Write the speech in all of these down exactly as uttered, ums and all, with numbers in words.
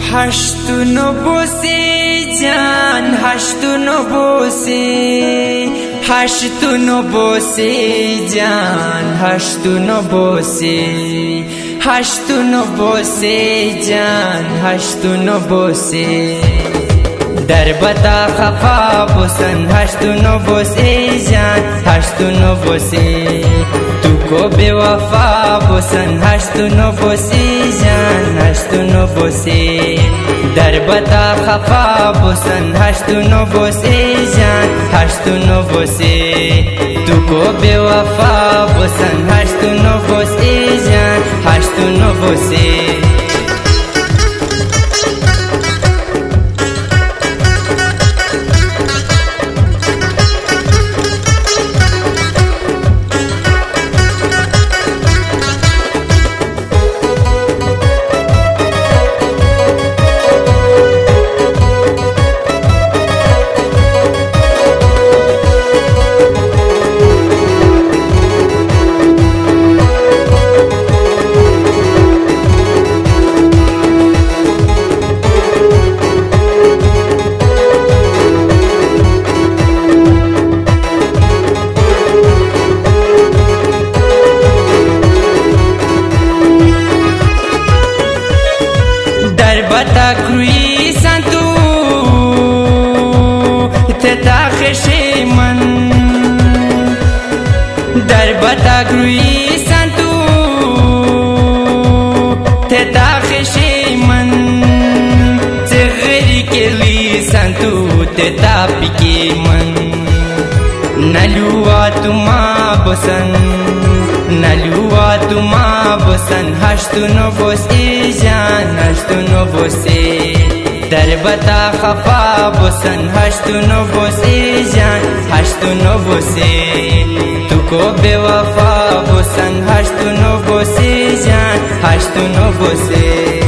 Hashtu no bose jaan, hashtu no bose, hashtu no bose jaan, hashtu no bose, hashtu no bose jaan, hashtu no bose. Darbata khafa bosan, hashtu no bose jaan, hashtu no bose. Tu ko bewafa bosan, hashtu no bose jaan, hashtu no bose. Darbata khafa bosan, hashtu no bose jaan, hashtu no bose. Tu ko bewafa bosan, hashtu no bose jaan, hashtu no bose. Darbata krui santu teta kheshiman, darbata krui santu teta kheshiman, tzgheri keli santu teta pikiman. Nalua tuma bosan, nalua tuma bosan, hashtu no bose jaan, hashtu no bose. Darbata khafa bosan, hashtu no bose jaan, hashtu no bose. Tu ko bewafa bosan, hashtu no bose jaan, hashtu no bose.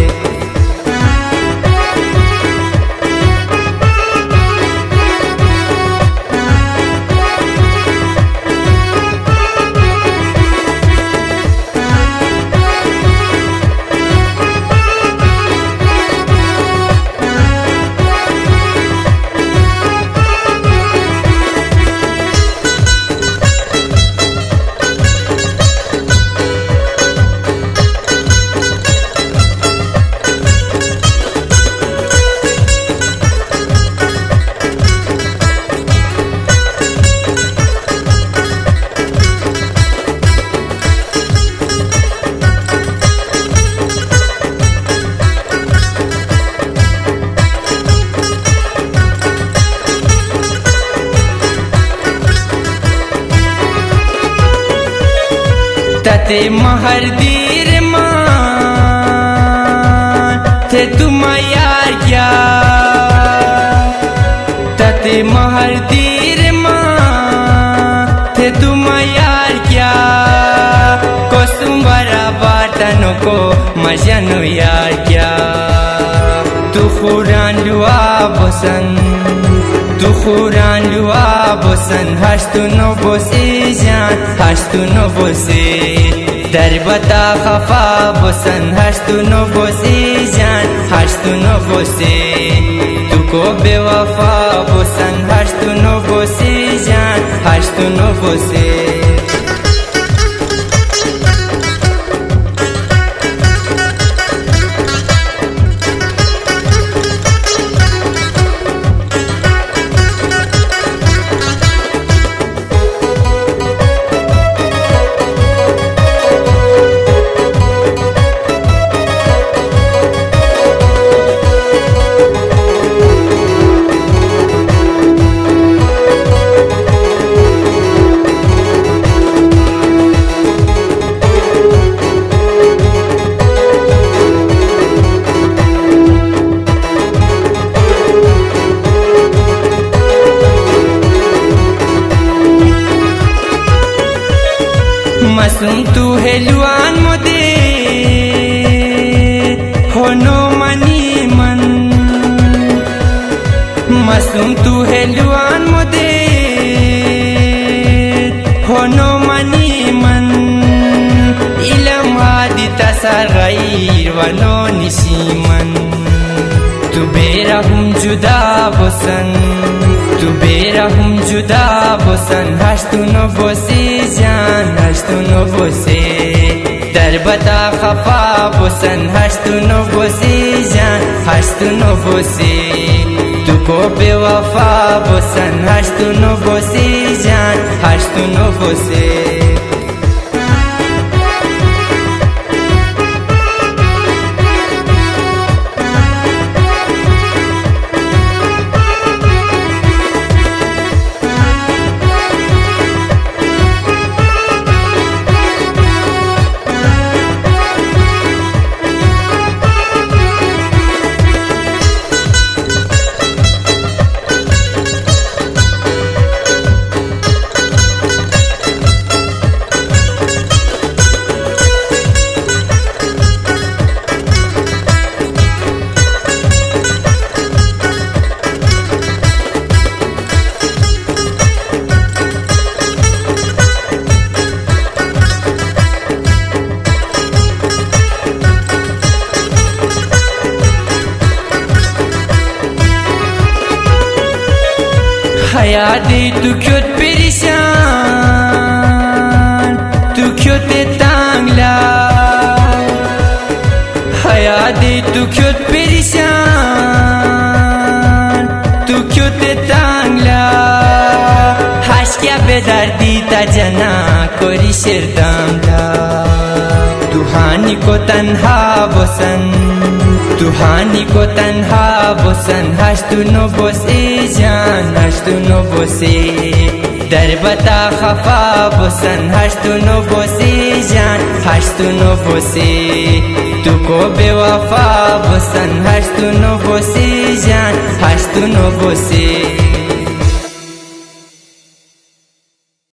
tate mahar dir maan the tuma yaar kya, tate mahar dir maan the tuma yaar kya. Kosumbara batano ko majanu yaar kya. Tu khuran lua bosan, tu khuran lua bosan, hashtu no bose jaan, hashtu no bose. Darbata khafa bosan, hashtu no bose jaan, hashtu no bose. Tu ko bewafa bosan, hashtu no bose jaan, hashtu no bose. Masum tu heluan mode hono mani man, masum tu heluan mode hono mani man. Ilam hadi tasar ghair wano nisiman. जुदा बसन तू बेरहम जुदा बसन हस्तु न बोसे जान हस्तु न बोसे दरबता खफा बसन हस्तु न बोसे जान हस्तु न बोसे तू को बेवफा बसन हस्तु न बोसे जान हस्तु न बोसे hayati tu kyot perishan tu kyot tangla hayati tu kyot perishan tu kyot tangla hashkya bedardi ta jana kori shirdamla tuhani ko tanha bosan tuhani ko tanha bosan hashtu no bose जान हस्तु no बोसे दरबता खफा boson हस्तु no बोसे जान हस्तु no बोसे तू को बेवफा boson हस्तु no बोसे जान हस्तु no बोसे